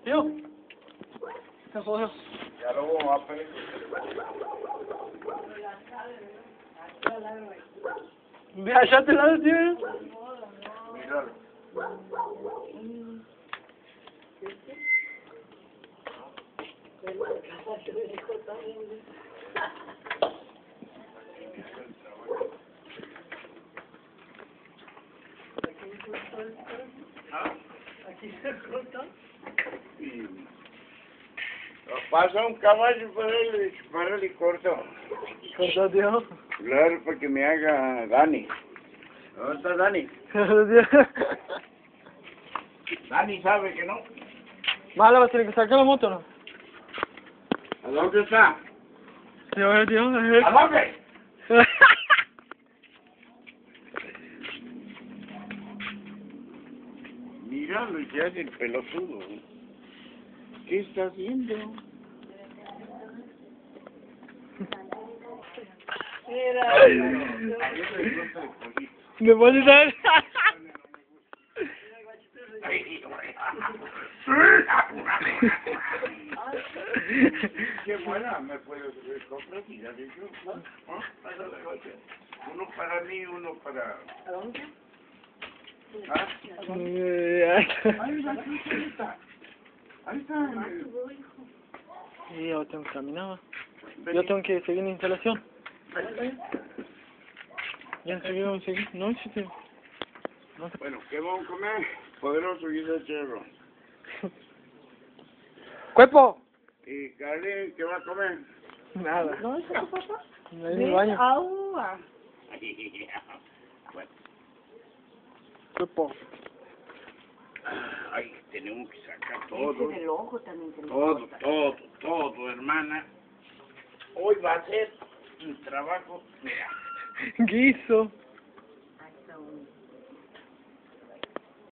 Tío. Se jodió. Ya lo vamos a pedir. Ve allá te lado, tío. Míralo. Pasa un caballo para él y corto. Cortó, tío. Claro, para que me haga Dani. ¿Dónde está Dani? Tío. Dani sabe que no. Mala, va a tener que sacar la moto, ¿no? ¿A dónde está? Tío, tío. ¿A dónde? Míralo y se hace el pelotudo. ¿Qué está haciendo? ¿Me puedes dar? Qué buena, me puedes comprar y ya de yo. Uno para mí, uno para... ¿A dónde? ¿Ah? Ahí está. Ahí está. Y yo tengo que caminar. Yo tengo que seguir en la instalación. Ya seguimos, seguimos. No, sí, tío. No te... Bueno, ¿qué vamos a comer? Poderoso guisachero. ¡Cuerpo! ¿Y Carlín qué va a comer? Nada. ¿Dónde está tu papá? No hay ni baño. Agua. Bueno, Cuerpo. ay, tenemos que sacar todo. Ese del ojo también te lo Todo, corta. todo, hermana. Hoy va a ser un trabajo. Mira. Guiso.